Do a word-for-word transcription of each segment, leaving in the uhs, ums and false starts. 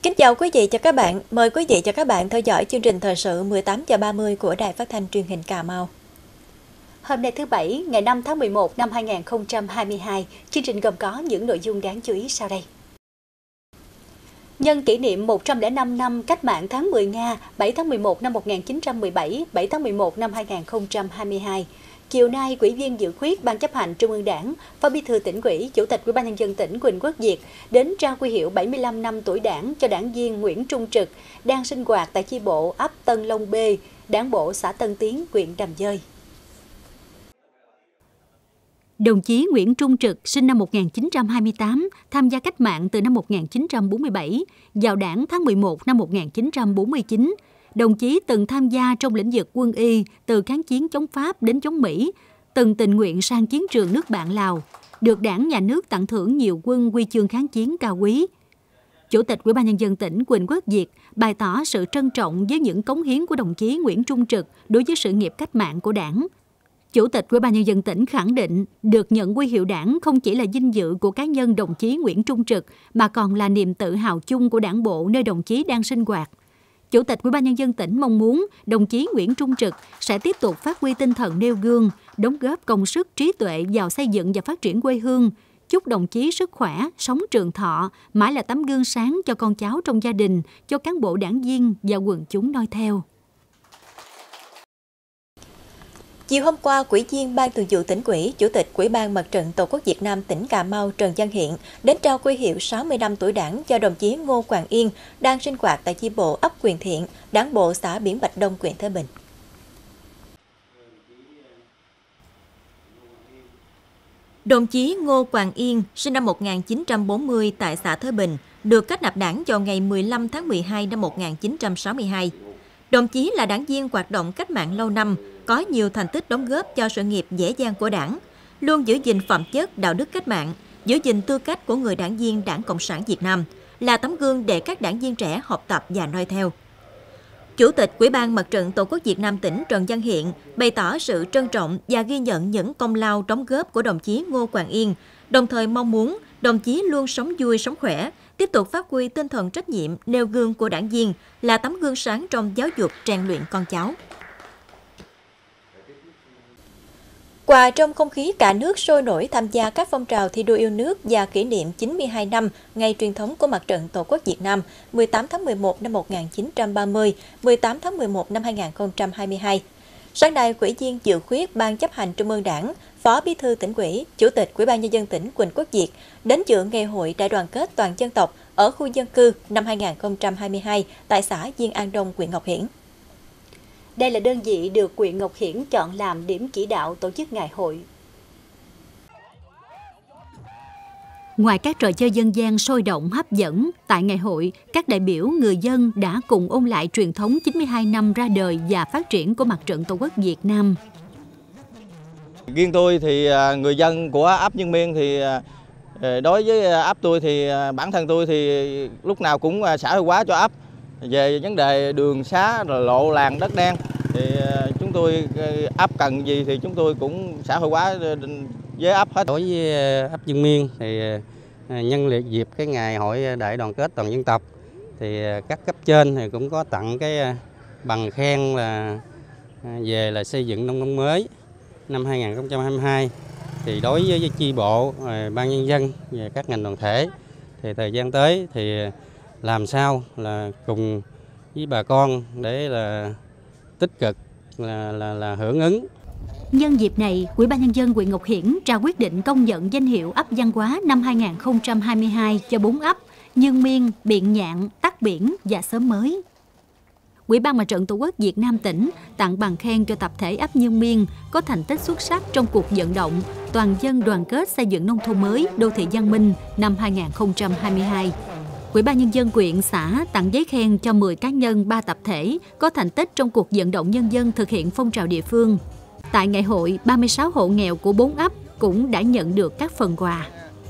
Kính chào quý vị và các bạn. Mời quý vị và các bạn theo dõi chương trình thời sự mười tám giờ ba mươi của Đài Phát thanh Truyền hình Cà Mau. Hôm nay thứ Bảy, ngày năm tháng mười một năm hai nghìn không trăm hai mươi hai, chương trình gồm có những nội dung đáng chú ý sau đây. Nhân kỷ niệm một trăm lẻ năm năm Cách mạng tháng mười Nga, bảy tháng mười một năm một nghìn chín trăm mười bảy, bảy tháng mười một năm hai nghìn không trăm hai mươi hai. Chiều nay, Ủy viên dự khuyết Ban chấp hành Trung ương Đảng, Phó Bí thư Tỉnh ủy, Chủ tịch Ủy ban nhân dân tỉnh Huỳnh Quốc Việt đến trao huy hiệu bảy mươi lăm năm tuổi Đảng cho đảng viên Nguyễn Trung Trực đang sinh hoạt tại chi bộ ấp Tân Long B, Đảng bộ xã Tân Tiến, huyện Đầm Dơi. Đồng chí Nguyễn Trung Trực sinh năm một nghìn chín trăm hai mươi tám, tham gia cách mạng từ năm một nghìn chín trăm bốn mươi bảy, vào Đảng tháng mười một năm một nghìn chín trăm bốn mươi chín. Đồng chí từng tham gia trong lĩnh vực quân y từ kháng chiến chống Pháp đến chống Mỹ, từng tình nguyện sang chiến trường nước bạn Lào, được Đảng, Nhà nước tặng thưởng nhiều quân huy chương kháng chiến cao quý. Chủ tịch Ủy ban nhân dân tỉnh Huỳnh Quốc Việt bày tỏ sự trân trọng với những cống hiến của đồng chí Nguyễn Trung Trực đối với sự nghiệp cách mạng của Đảng. Chủ tịch Ủy ban nhân dân tỉnh khẳng định được nhận huy hiệu Đảng không chỉ là vinh dự của cá nhân đồng chí Nguyễn Trung Trực mà còn là niềm tự hào chung của Đảng bộ nơi đồng chí đang sinh hoạt. Chủ tịch Ủy ban nhân dân tỉnh mong muốn đồng chí Nguyễn Trung Trực sẽ tiếp tục phát huy tinh thần nêu gương, đóng góp công sức trí tuệ vào xây dựng và phát triển quê hương. Chúc đồng chí sức khỏe, sống trường thọ, mãi là tấm gương sáng cho con cháu trong gia đình, cho cán bộ đảng viên và quần chúng noi theo. Chiều hôm qua, Ủy viên Ban Thường vụ Tỉnh ủy, Chủ tịch Ủy ban Mặt trận Tổ quốc Việt Nam tỉnh Cà Mau Trần Văn Hiện đến trao huy hiệu sáu mươi năm tuổi Đảng cho đồng chí Ngô Quảng Yên đang sinh hoạt tại chi bộ ấp Quyền Thiện, Đảng bộ xã Biển Bạch Đông, huyện Thới Bình. Đồng chí Ngô Quảng Yên sinh năm một nghìn chín trăm bốn mươi tại xã Thới Bình, được kết nạp Đảng vào ngày mười lăm tháng mười hai năm một nghìn chín trăm sáu mươi hai. Đồng chí là đảng viên hoạt động cách mạng lâu năm, có nhiều thành tích đóng góp cho sự nghiệp dễ dàng của Đảng, luôn giữ gìn phẩm chất đạo đức cách mạng, giữ gìn tư cách của người đảng viên Đảng Cộng sản Việt Nam, là tấm gương để các đảng viên trẻ học tập và noi theo. Chủ tịch Ủy ban Mặt trận Tổ quốc Việt Nam tỉnh Trần Văn Hiện bày tỏ sự trân trọng và ghi nhận những công lao đóng góp của đồng chí Ngô Quảng Yên, đồng thời mong muốn đồng chí luôn sống vui, sống khỏe, tiếp tục phát huy tinh thần trách nhiệm, nêu gương của đảng viên, là tấm gương sáng trong giáo dục rèn luyện con cháu. Qua trong không khí cả nước sôi nổi tham gia các phong trào thi đua yêu nước và kỷ niệm chín mươi hai năm ngày truyền thống của Mặt trận Tổ quốc Việt Nam mười tám tháng mười một năm một nghìn chín trăm ba mươi, mười tám tháng mười một năm hai nghìn không trăm hai mươi hai. Sáng nay, Ủy viên dự khuyết Ban chấp hành Trung ương Đảng, Phó Bí thư Tỉnh ủy, Chủ tịch Ủy ban nhân dân tỉnh Huỳnh Quốc Việt đến dự ngày hội đại đoàn kết toàn dân tộc ở khu dân cư năm hai nghìn không trăm hai mươi hai tại xã Diên An Đông, huyện Ngọc Hiển. Đây là đơn vị được huyện Ngọc Hiển chọn làm điểm chỉ đạo tổ chức ngày hội. Ngoài các trò chơi dân gian sôi động hấp dẫn, tại ngày hội, các đại biểu, người dân đã cùng ôn lại truyền thống chín mươi hai năm ra đời và phát triển của Mặt trận Tổ quốc Việt Nam. Riêng tôi thì người dân của ấp Nhân Miên thì đối với ấp tôi thì bản thân tôi thì lúc nào cũng xã hội hóa cho ấp. Về vấn đề đường xá, lộ làng đất đen thì chúng tôi ấp cần gì thì chúng tôi cũng xã hội hóa với ấp hết. Đối với ấp Nhân Miên thì nhân liệt dịp cái ngày hội đại đoàn kết toàn dân tộc thì các cấp trên thì cũng có tặng cái bằng khen là về là xây dựng nông thôn mới năm hai nghìn không trăm hai mươi hai. Thì đối với chi bộ, ban nhân dân và các ngành đoàn thể thì thời gian tới thì làm sao là cùng với bà con để là tích cực là, là, là hưởng ứng. Nhân dịp này, Ủy ban nhân dân huyện Ngọc Hiển trao quyết định công nhận danh hiệu ấp văn hóa năm hai nghìn không trăm hai mươi hai cho bốn ấp Nhân Miên, Biện Nhạn, Tắc Biển và Xóm Mới. Ủy ban Mặt trận Tổ quốc Việt Nam tỉnh tặng bằng khen cho tập thể ấp Nhân Miên có thành tích xuất sắc trong cuộc vận động toàn dân đoàn kết xây dựng nông thôn mới, đô thị văn minh năm hai nghìn không trăm hai mươi hai. Ủy ban nhân dân huyện, xã tặng giấy khen cho mười cá nhân, ba tập thể có thành tích trong cuộc vận động nhân dân thực hiện phong trào địa phương. Tại ngày hội, ba mươi sáu hộ nghèo của bốn ấp cũng đã nhận được các phần quà.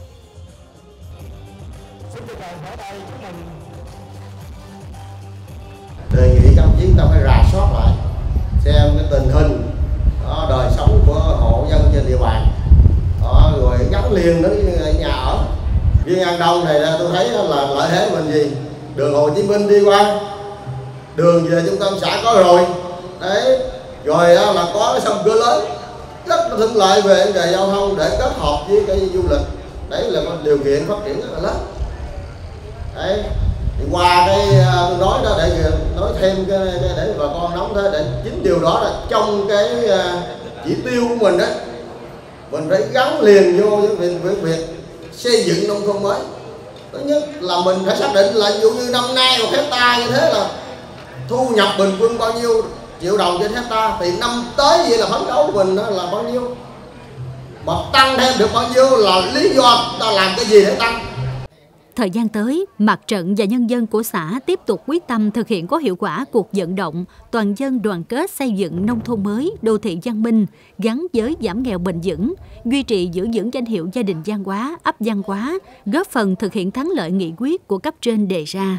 Đề nghị các đồng chí ta phải rà soát lại xem cái tình hình đó, đời sống của hộ dân trên địa bàn đó, rồi gắn liền đến nhà ở. Riêng An Đông này tôi thấy là lợi thế mình gì đường Hồ Chí Minh đi qua, đường về trung tâm xã có rồi. Đấy, rồi là có cái sông Cửa Lớn, rất là thuận lợi về vấn đề giao thông để kết hợp với cái du lịch. Đấy là một điều kiện phát triển rất là lớn. Đấy, thì qua cái tôi nói đó để nói thêm cái, cái để bà con nắm thế, để chính điều đó là trong cái chỉ tiêu của mình đó, mình phải gắn liền vô với việc, với việc xây dựng nông thôn mới. Thứ nhất là mình phải xác định là ví dụ như năm nay một hecta như thế là thu nhập bình quân bao nhiêu triệu đồng trên hecta, thì năm tới vậy là phấn đấu của mình là bao nhiêu, mà tăng thêm được bao nhiêu là lý do ta làm cái gì để tăng. Thời gian tới, Mặt trận và nhân dân của xã tiếp tục quyết tâm thực hiện có hiệu quả cuộc vận động toàn dân đoàn kết xây dựng nông thôn mới, đô thị văn minh, gắn với giảm nghèo bền vững, duy trì giữ vững danh hiệu gia đình văn hóa, ấp văn hóa, góp phần thực hiện thắng lợi nghị quyết của cấp trên đề ra.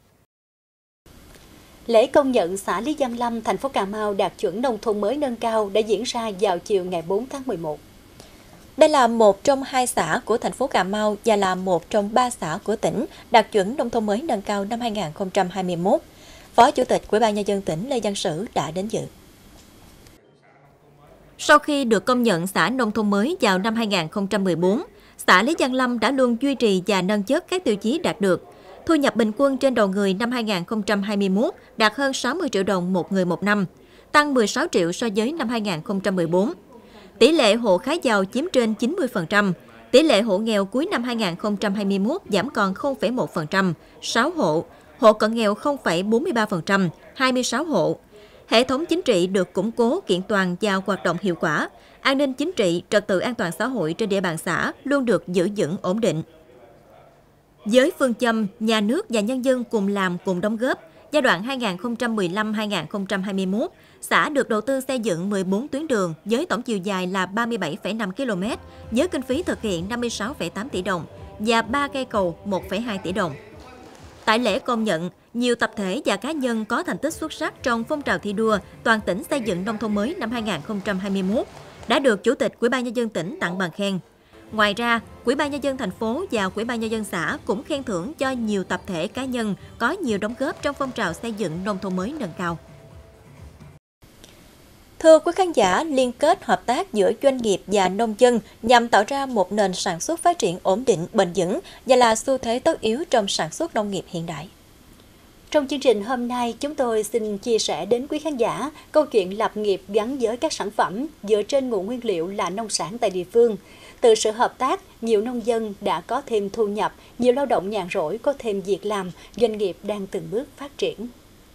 Lễ công nhận xã Lý Văn Lâm, thành phố Cà Mau đạt chuẩn nông thôn mới nâng cao đã diễn ra vào chiều ngày bốn tháng mười một. Đây là một trong hai xã của thành phố Cà Mau và là một trong ba xã của tỉnh đạt chuẩn nông thôn mới nâng cao năm hai nghìn không trăm hai mươi mốt. Phó Chủ tịch Ủy ban Nhân dân tỉnh Lê Văn Sử đã đến dự. Sau khi được công nhận xã nông thôn mới vào năm hai nghìn không trăm mười bốn, xã Lý Văn Lâm đã luôn duy trì và nâng chất các tiêu chí đạt được. Thu nhập bình quân trên đầu người năm hai nghìn không trăm hai mươi mốt đạt hơn sáu mươi triệu đồng một người một năm, tăng mười sáu triệu so với năm hai nghìn không trăm mười bốn. Tỷ lệ hộ khá giàu chiếm trên chín mươi phần trăm, tỷ lệ hộ nghèo cuối năm hai nghìn không trăm hai mươi mốt giảm còn không phẩy một phần trăm, sáu hộ, hộ cận nghèo không phẩy bốn mươi ba phần trăm, hai mươi sáu hộ. Hệ thống chính trị được củng cố kiện toàn và hoạt động hiệu quả, an ninh chính trị, trật tự an toàn xã hội trên địa bàn xã luôn được giữ vững ổn định. Với phương châm nhà nước và nhân dân cùng làm cùng đóng góp, giai đoạn hai nghìn không trăm mười lăm đến hai nghìn không trăm hai mươi mốt, xã được đầu tư xây dựng mười bốn tuyến đường với tổng chiều dài là ba mươi bảy phẩy năm ki lô mét, với kinh phí thực hiện năm mươi sáu phẩy tám tỷ đồng và ba cây cầu một phẩy hai tỷ đồng. Tại lễ công nhận, nhiều tập thể và cá nhân có thành tích xuất sắc trong phong trào thi đua toàn tỉnh xây dựng nông thôn mới năm hai nghìn không trăm hai mươi mốt đã được Chủ tịch Ủy ban Nhân dân tỉnh tặng bằng khen. Ngoài ra, Ủy ban Nhân dân thành phố và Ủy ban Nhân dân xã cũng khen thưởng cho nhiều tập thể cá nhân có nhiều đóng góp trong phong trào xây dựng nông thôn mới nâng cao. Thưa quý khán giả, liên kết hợp tác giữa doanh nghiệp và nông dân nhằm tạo ra một nền sản xuất phát triển ổn định, bền vững và là xu thế tất yếu trong sản xuất nông nghiệp hiện đại. Trong chương trình hôm nay, chúng tôi xin chia sẻ đến quý khán giả câu chuyện lập nghiệp gắn với các sản phẩm dựa trên nguồn nguyên liệu là nông sản tại địa phương. Từ sự hợp tác, nhiều nông dân đã có thêm thu nhập, nhiều lao động nhàn rỗi có thêm việc làm, doanh nghiệp đang từng bước phát triển.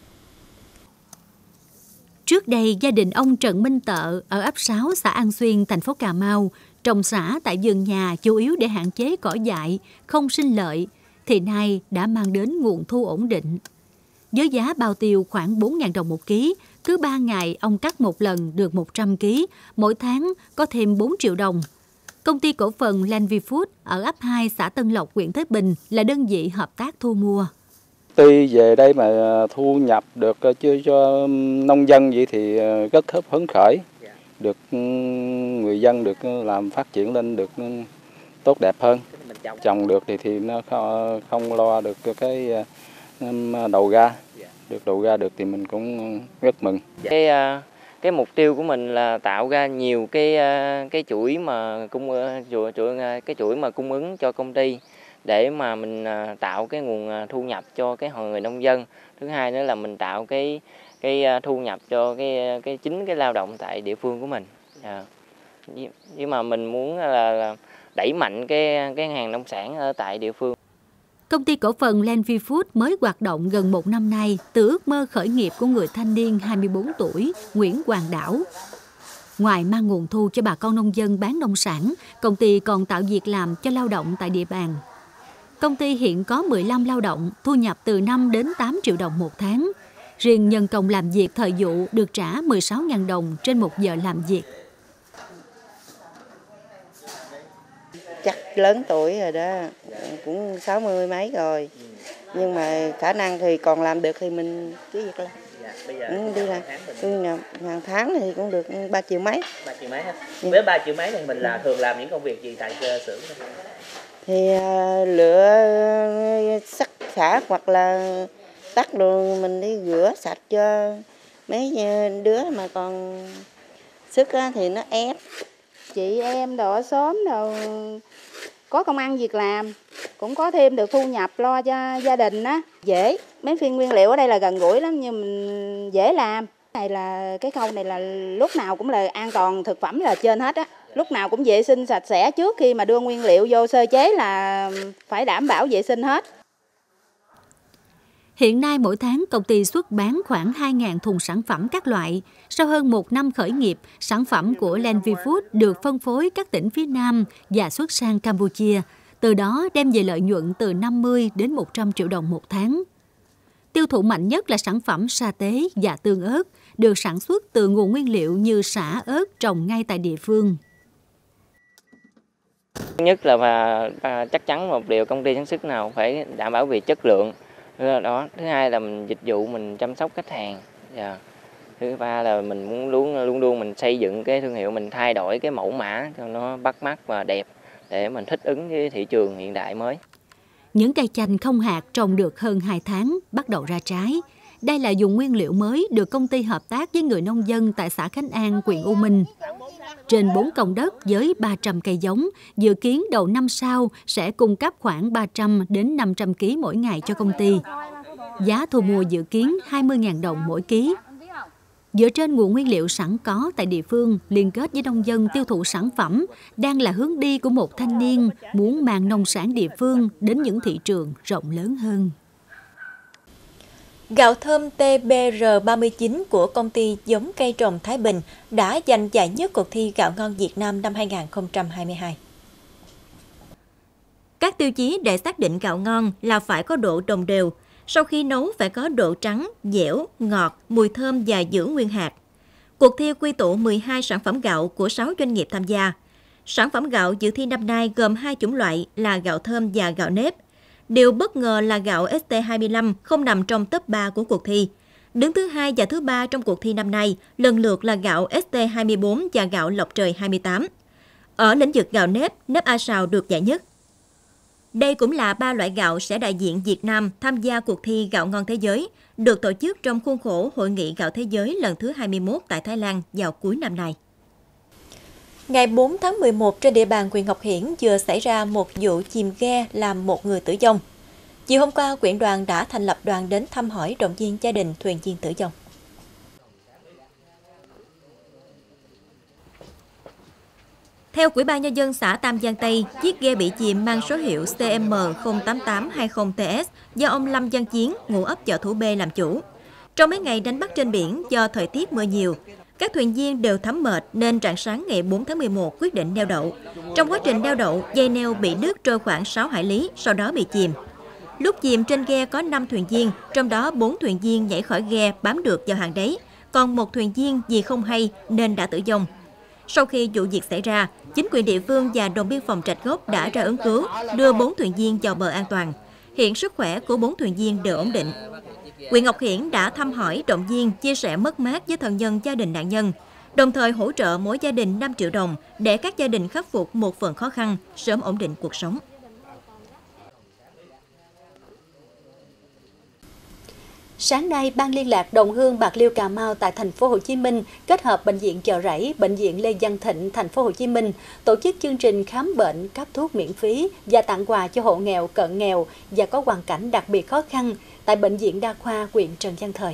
Trước đây, gia đình ông Trần Minh Tợ ở ấp sáu, xã An Xuyên, thành phố Cà Mau, trồng sả tại vườn nhà chủ yếu để hạn chế cỏ dại, không sinh lợi, thì nay đã mang đến nguồn thu ổn định. Với giá bao tiêu khoảng bốn nghìn đồng một ký, cứ ba ngày ông cắt một lần được một trăm ký, mỗi tháng có thêm bốn triệu đồng. Công ty cổ phần Lanvi Food ở ấp hai, xã Tân Lộc, huyện Thới Bình là đơn vị hợp tác thu mua. Tuy về đây mà thu nhập được chưa cho nông dân vậy thì rất phấn khởi, được người dân được làm phát triển lên được tốt đẹp hơn. Trồng được thì thì nó không lo được cái đầu ra, được đầu ra được thì mình cũng rất mừng. Cái cái mục tiêu của mình là tạo ra nhiều cái cái chuỗi mà cung chuỗi, chuỗi cái chuỗi mà cung ứng cho công ty để mà mình tạo cái nguồn thu nhập cho cái người nông dân. Thứ hai nữa là mình tạo cái cái thu nhập cho cái cái chính cái lao động tại địa phương của mình. À, nhưng mà mình muốn là, là đẩy mạnh cái cái hàng nông sản ở tại địa phương. Công ty cổ phần Lanvi Food mới hoạt động gần một năm nay từ ước mơ khởi nghiệp của người thanh niên hai mươi bốn tuổi Nguyễn Hoàng Đảo. Ngoài mang nguồn thu cho bà con nông dân bán nông sản, công ty còn tạo việc làm cho lao động tại địa bàn. Công ty hiện có mười lăm lao động, thu nhập từ năm đến tám triệu đồng một tháng. Riêng nhân công làm việc thời vụ được trả mười sáu nghìn đồng trên một giờ làm việc. Chắc lớn tuổi rồi đó, cũng sáu mươi mấy rồi. Nhưng mà khả năng thì còn làm được thì mình cứ việc làm. Ừ, đi làm. Hàng tháng thì cũng được ba triệu mấy. ba triệu mấy ha. Với ba triệu mấy thì mình là thường làm những công việc gì tại xưởng? Thì uh, lựa sắt khạc hoặc là tắt đồ mình đi rửa sạch cho mấy đứa mà còn sức thì nó ép. Chị em đồ ở xóm đồ có công ăn việc làm, cũng có thêm được thu nhập lo cho gia đình á, dễ. Mấy phiên nguyên liệu ở đây là gần gũi lắm nhưng mình dễ làm. Này là cái khâu này là lúc nào cũng là an toàn thực phẩm là trên hết á. Lúc nào cũng vệ sinh sạch sẽ, trước khi mà đưa nguyên liệu vô sơ chế là phải đảm bảo vệ sinh hết. Hiện nay mỗi tháng công ty xuất bán khoảng hai nghìn thùng sản phẩm các loại. Sau hơn một năm khởi nghiệp, sản phẩm của Lenvi Food được phân phối các tỉnh phía Nam và xuất sang Campuchia. Từ đó đem về lợi nhuận từ năm mươi đến một trăm triệu đồng một tháng. Tiêu thụ mạnh nhất là sản phẩm sa tế và tương ớt, được sản xuất từ nguồn nguyên liệu như sả, ớt trồng ngay tại địa phương. Nhất là và, và chắc chắn một điều công ty sản xuất nào phải đảm bảo về chất lượng. Đó. Thứ hai là mình dịch vụ mình chăm sóc khách hàng. Yeah. Thứ ba là mình muốn luôn luôn luôn mình xây dựng cái thương hiệu, mình thay đổi cái mẫu mã cho nó bắt mắt và đẹp để mình thích ứng với thị trường hiện đại mới. Những cây chanh không hạt trồng được hơn hai tháng bắt đầu ra trái. Đây là dùng nguyên liệu mới được công ty hợp tác với người nông dân tại xã Khánh An, huyện U Minh. Trên bốn công đất với ba trăm cây giống, dự kiến đầu năm sau sẽ cung cấp khoảng ba trăm đến năm trăm ki lô gam mỗi ngày cho công ty. Giá thu mua dự kiến hai mươi nghìn đồng mỗi ký. Dựa trên nguồn nguyên liệu sẵn có tại địa phương, liên kết với nông dân tiêu thụ sản phẩm đang là hướng đi của một thanh niên muốn mang nông sản địa phương đến những thị trường rộng lớn hơn. Gạo thơm T B R ba mươi chín của công ty giống cây trồng Thái Bình đã giành giải nhất cuộc thi Gạo ngon Việt Nam năm hai nghìn không trăm hai mươi hai. Các tiêu chí để xác định gạo ngon là phải có độ đồng đều, sau khi nấu phải có độ trắng, dẻo, ngọt, mùi thơm và giữ nguyên hạt. Cuộc thi quy tụ mười hai sản phẩm gạo của sáu doanh nghiệp tham gia. Sản phẩm gạo dự thi năm nay gồm hai chủng loại là gạo thơm và gạo nếp. Điều bất ngờ là gạo S T hai mươi lăm không nằm trong top ba của cuộc thi. Đứng thứ hai và thứ ba trong cuộc thi năm nay lần lượt là gạo S T hai mươi bốn và gạo Lộc Trời hai mươi tám. Ở lĩnh vực gạo nếp, nếp A Sào được giải nhất. Đây cũng là ba loại gạo sẽ đại diện Việt Nam tham gia cuộc thi Gạo ngon thế giới, được tổ chức trong khuôn khổ Hội nghị Gạo Thế giới lần thứ hai mươi mốt tại Thái Lan vào cuối năm nay. Ngày bốn tháng mười một, trên địa bàn huyện Ngọc Hiển vừa xảy ra một vụ chìm ghe làm một người tử vong. Chiều hôm qua, huyện đoàn đã thành lập đoàn đến thăm hỏi động viên gia đình thuyền viên tử vong. Theo Ủy ban Nhân dân xã Tam Giang Tây, chiếc ghe bị chìm mang số hiệu C M không tám tám hai không T S do ông Lâm Văn Chiến, ngụ ấp Chợ Thủ B làm chủ. Trong mấy ngày đánh bắt trên biển do thời tiết mưa nhiều, các thuyền viên đều thấm mệt nên rạng sáng ngày bốn tháng mười một quyết định neo đậu. Trong quá trình neo đậu, dây neo bị đứt trôi khoảng sáu hải lý, sau đó bị chìm. Lúc chìm trên ghe có năm thuyền viên, trong đó bốn thuyền viên nhảy khỏi ghe bám được vào hàng đáy, còn một thuyền viên vì không hay nên đã tử vong. Sau khi vụ việc xảy ra, chính quyền địa phương và đồn biên phòng Rạch Gốc đã ra ứng cứu, đưa bốn thuyền viên vào bờ an toàn. Hiện sức khỏe của bốn thuyền viên đều ổn định. Huyện Ngọc Hiển đã thăm hỏi, động viên, chia sẻ mất mát với thân nhân gia đình nạn nhân, đồng thời hỗ trợ mỗi gia đình năm triệu đồng để các gia đình khắc phục một phần khó khăn, sớm ổn định cuộc sống. Sáng nay, Ban liên lạc Đồng Hương Bạc Liêu Cà Mau tại thành phố Hồ Chí Minh kết hợp bệnh viện Chợ Rẫy, bệnh viện Lê Văn Thịnh thành phố Hồ Chí Minh tổ chức chương trình khám bệnh, cấp thuốc miễn phí và tặng quà cho hộ nghèo, cận nghèo và có hoàn cảnh đặc biệt khó khăn tại bệnh viện Đa khoa huyện Trần Văn Thời.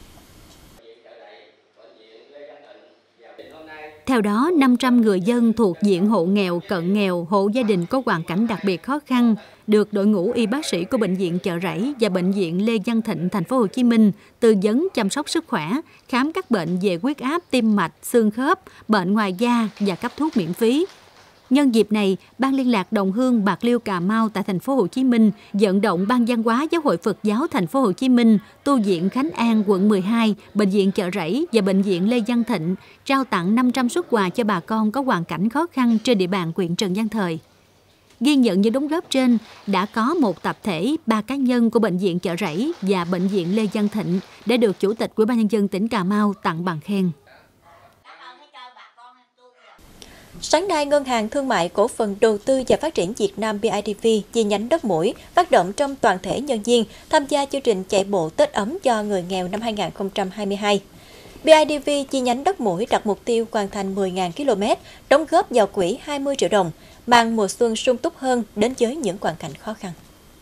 Theo đó, năm trăm người dân thuộc diện hộ nghèo, cận nghèo, hộ gia đình có hoàn cảnh đặc biệt khó khăn được đội ngũ y bác sĩ của bệnh viện Chợ Rẫy và bệnh viện Lê Văn Thịnh thành phố Hồ Chí Minh tư vấn chăm sóc sức khỏe, khám các bệnh về huyết áp, tim mạch, xương khớp, bệnh ngoài da và cấp thuốc miễn phí. Nhân dịp này, Ban liên lạc Đồng Hương Bạc Liêu Cà Mau tại thành phố Hồ Chí Minh vận động Ban Văn hóa Giáo hội Phật giáo thành phố Hồ Chí Minh, tu viện Khánh An quận mười hai, bệnh viện Chợ Rẫy và bệnh viện Lê Văn Thịnh trao tặng năm trăm suất quà cho bà con có hoàn cảnh khó khăn trên địa bàn huyện Trần Văn Thời. Ghi nhận những đóng góp trên, đã có một tập thể, ba cá nhân của bệnh viện Chợ Rẫy và bệnh viện Lê Văn Thịnh đã được Chủ tịch Ủy ban Nhân dân tỉnh Cà Mau tặng bằng khen. Sáng nay, Ngân hàng Thương mại Cổ phần Đầu tư và Phát triển Việt Nam bê i đê vê chi nhánh Đất Mũi phát động trong toàn thể nhân viên tham gia chương trình chạy bộ Tết ấm cho người nghèo năm hai nghìn không trăm hai mươi hai. bê i đê vê chi nhánh Đất Mũi đặt mục tiêu hoàn thành mười nghìn ki lô mét, đóng góp vào quỹ hai mươi triệu đồng, mang mùa xuân sung túc hơn đến với những hoàn cảnh khó khăn.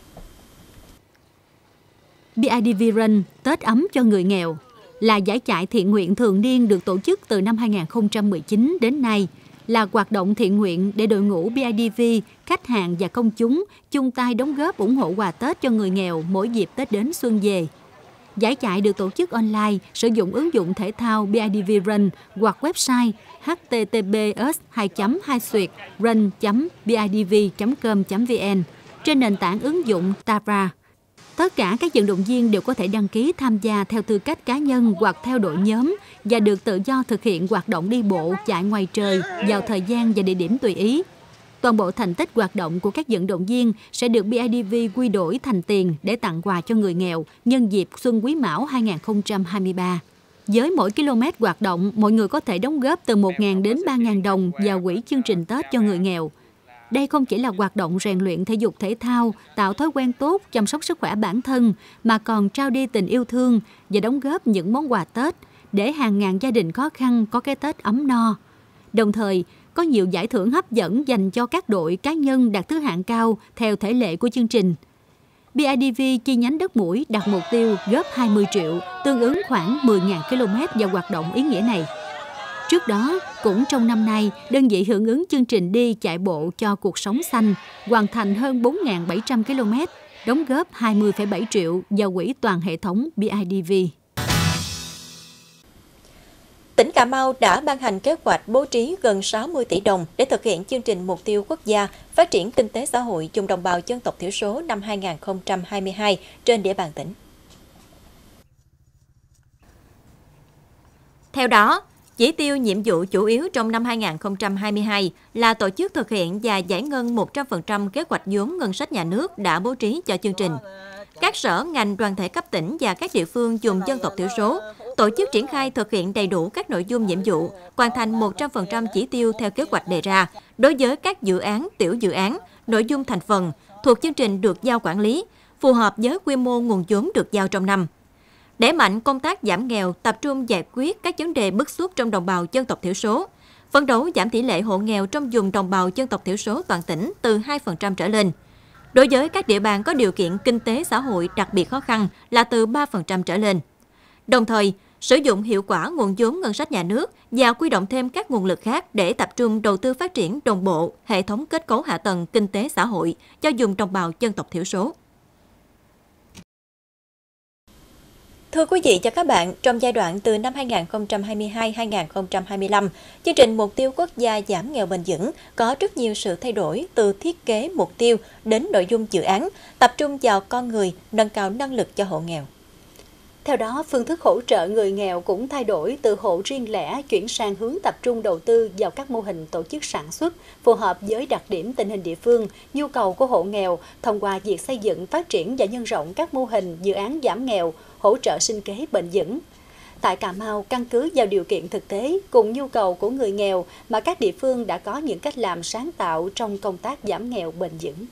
bê i đê vê Run Tết ấm cho người nghèo là giải chạy thiện nguyện thường niên được tổ chức từ năm hai nghìn không trăm mười chín đến nay, là hoạt động thiện nguyện để đội ngũ bê i đê vê, khách hàng và công chúng chung tay đóng góp ủng hộ quà Tết cho người nghèo mỗi dịp Tết đến xuân về. Giải chạy được tổ chức online, sử dụng ứng dụng thể thao bê i đê vê Run hoặc website h t t p s hai chấm hai xuyệt run chấm b i d v chấm com chấm v n trên nền tảng ứng dụng Tara. Tất cả các vận động viên đều có thể đăng ký tham gia theo tư cách cá nhân hoặc theo đội nhóm và được tự do thực hiện hoạt động đi bộ, chạy ngoài trời vào thời gian và địa điểm tùy ý. Toàn bộ thành tích hoạt động của các vận động viên sẽ được bê i đê vê quy đổi thành tiền để tặng quà cho người nghèo nhân dịp Xuân Quý Mão hai nghìn không trăm hai mươi ba. Với mỗi km hoạt động, mọi người có thể đóng góp từ một nghìn đến ba nghìn đồng vào quỹ chương trình Tết cho người nghèo. Đây không chỉ là hoạt động rèn luyện thể dục thể thao, tạo thói quen tốt, chăm sóc sức khỏe bản thân, mà còn trao đi tình yêu thương và đóng góp những món quà Tết để hàng ngàn gia đình khó khăn có cái Tết ấm no. Đồng thời, có nhiều giải thưởng hấp dẫn dành cho các đội cá nhân đạt thứ hạng cao theo thể lệ của chương trình. bê i đê vê chi nhánh Đất Mũi đặt mục tiêu góp hai mươi triệu, tương ứng khoảng mười nghìn ki lô mét vào hoạt động ý nghĩa này. Trước đó, cũng trong năm nay, đơn vị hưởng ứng chương trình đi chạy bộ cho cuộc sống xanh, hoàn thành hơn bốn nghìn bảy trăm ki lô mét, đóng góp hai mươi phẩy bảy triệu vào quỹ toàn hệ thống bê i đê vê. Tỉnh Cà Mau đã ban hành kế hoạch bố trí gần sáu mươi tỷ đồng để thực hiện chương trình mục tiêu quốc gia phát triển kinh tế xã hội vùng đồng bào dân tộc thiểu số năm hai nghìn không trăm hai mươi hai trên địa bàn tỉnh. Theo đó, chỉ tiêu nhiệm vụ chủ yếu trong năm hai nghìn không trăm hai mươi hai là tổ chức thực hiện và giải ngân một trăm phần trăm kế hoạch vốn ngân sách nhà nước đã bố trí cho chương trình. Các sở, ngành, đoàn thể cấp tỉnh và các địa phương vùng dân tộc thiểu số tổ chức triển khai thực hiện đầy đủ các nội dung nhiệm vụ, hoàn thành một trăm phần trăm chỉ tiêu theo kế hoạch đề ra đối với các dự án, tiểu dự án, nội dung thành phần thuộc chương trình được giao quản lý, phù hợp với quy mô nguồn vốn được giao trong năm. Đẩy mạnh công tác giảm nghèo, tập trung giải quyết các vấn đề bức xúc trong đồng bào dân tộc thiểu số, phấn đấu giảm tỷ lệ hộ nghèo trong vùng đồng bào dân tộc thiểu số toàn tỉnh từ hai phần trăm trở lên. Đối với các địa bàn có điều kiện kinh tế xã hội đặc biệt khó khăn là từ ba phần trăm trở lên. Đồng thời, sử dụng hiệu quả nguồn vốn ngân sách nhà nước và huy động thêm các nguồn lực khác để tập trung đầu tư phát triển đồng bộ hệ thống kết cấu hạ tầng kinh tế xã hội cho vùng đồng bào dân tộc thiểu số. Thưa quý vị và các bạn, trong giai đoạn từ năm hai nghìn không trăm hai mươi hai đến hai nghìn không trăm hai mươi lăm, chương trình Mục tiêu Quốc gia giảm nghèo bền vững có rất nhiều sự thay đổi từ thiết kế mục tiêu đến nội dung dự án, tập trung vào con người, nâng cao năng lực cho hộ nghèo. Theo đó, phương thức hỗ trợ người nghèo cũng thay đổi từ hộ riêng lẻ chuyển sang hướng tập trung đầu tư vào các mô hình tổ chức sản xuất phù hợp với đặc điểm tình hình địa phương, nhu cầu của hộ nghèo thông qua việc xây dựng, phát triển và nhân rộng các mô hình dự án giảm nghèo, hỗ trợ sinh kế bền vững. Tại Cà Mau, căn cứ vào điều kiện thực tế cùng nhu cầu của người nghèo mà các địa phương đã có những cách làm sáng tạo trong công tác giảm nghèo bền vững.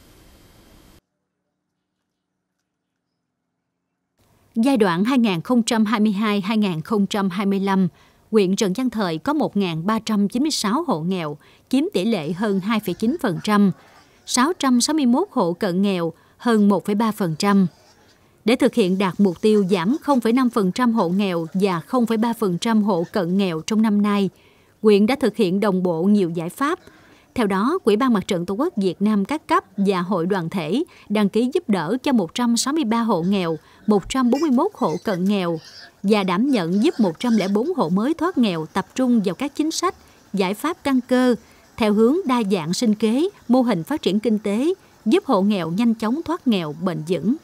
Giai đoạn hai nghìn không trăm hai mươi hai đến hai nghìn không trăm hai mươi lăm, huyện Trần Văn Thời có một nghìn ba trăm chín mươi sáu hộ nghèo, chiếm tỷ lệ hơn hai phẩy chín phần trăm, sáu trăm sáu mươi mốt hộ cận nghèo, hơn một phẩy ba phần trăm. Để thực hiện đạt mục tiêu giảm không phẩy năm phần trăm hộ nghèo và không phẩy ba phần trăm hộ cận nghèo trong năm nay, huyện đã thực hiện đồng bộ nhiều giải pháp. Theo đó, Ủy ban Mặt trận Tổ quốc Việt Nam các cấp và hội đoàn thể đăng ký giúp đỡ cho một trăm sáu mươi ba hộ nghèo, một trăm bốn mươi mốt hộ cận nghèo và đảm nhận giúp một trăm lẻ bốn hộ mới thoát nghèo tập trung vào các chính sách, giải pháp căn cơ, theo hướng đa dạng sinh kế, mô hình phát triển kinh tế, giúp hộ nghèo nhanh chóng thoát nghèo bền vững.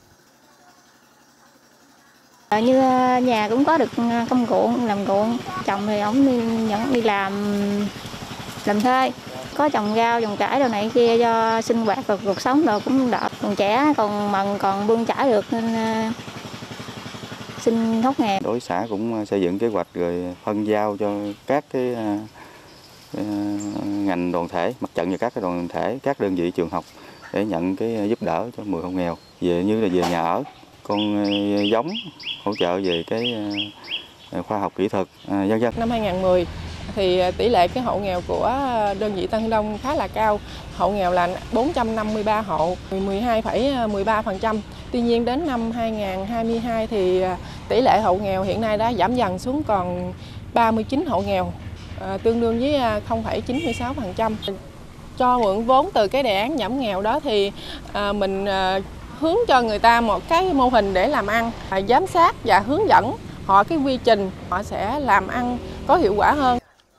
Như nhà cũng có được công ruộng, làm ruộng, chồng thì ông đi, nhận đi làm làm thuê. Có trồng rau, trồng cải đồ này kia cho sinh hoạt và cuộc sống đồ cũng đỡ. Còn trẻ còn mần còn bươn chải được nên uh, xin thoát nghèo. Đối xã cũng xây dựng kế hoạch rồi phân giao cho các cái uh, ngành đoàn thể, mặt trận và các cái đoàn thể, các đơn vị trường học để nhận cái giúp đỡ cho mười hộ nghèo, về như là về nhà ở, con giống, hỗ trợ về cái khoa học kỹ thuật, vân vân. Năm hai nghìn không trăm mười thì tỷ lệ cái hộ nghèo của đơn vị Tân Đông khá là cao, hộ nghèo là bốn trăm năm mươi ba hộ, mười hai phẩy mười ba phần trăm. Tuy nhiên đến năm hai nghìn không trăm hai mươi hai thì tỷ lệ hộ nghèo hiện nay đã giảm dần xuống còn ba mươi chín hộ nghèo, tương đương với không phẩy chín mươi sáu phần trăm. Cho mượn vốn từ cái đề án giảm nghèo đó thì mình hướng cho người ta một cái mô hình để làm ăn, giám sát và hướng dẫn họ cái quy trình, họ sẽ làm ăn có hiệu quả hơn.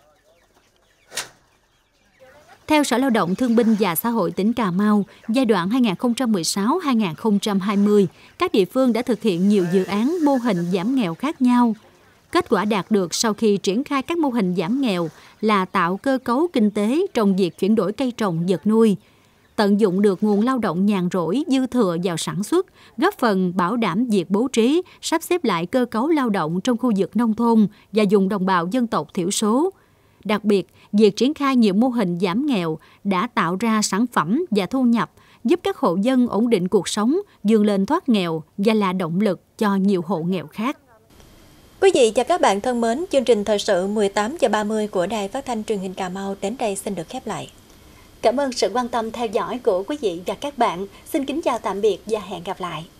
Theo Sở Lao động Thương binh và Xã hội tỉnh Cà Mau, giai đoạn hai nghìn không trăm mười sáu đến hai nghìn không trăm hai mươi, các địa phương đã thực hiện nhiều dự án mô hình giảm nghèo khác nhau. Kết quả đạt được sau khi triển khai các mô hình giảm nghèo là tạo cơ cấu kinh tế trong việc chuyển đổi cây trồng vật nuôi, tận dụng được nguồn lao động nhàn rỗi dư thừa vào sản xuất, góp phần bảo đảm việc bố trí, sắp xếp lại cơ cấu lao động trong khu vực nông thôn và vùng đồng bào dân tộc thiểu số. Đặc biệt, việc triển khai nhiều mô hình giảm nghèo đã tạo ra sản phẩm và thu nhập, giúp các hộ dân ổn định cuộc sống, vươn lên thoát nghèo và là động lực cho nhiều hộ nghèo khác. Quý vị và các bạn thân mến, chương trình thời sự mười tám giờ ba mươi của Đài Phát thanh Truyền hình Cà Mau đến đây xin được khép lại. Cảm ơn sự quan tâm theo dõi của quý vị và các bạn. Xin kính chào tạm biệt và hẹn gặp lại.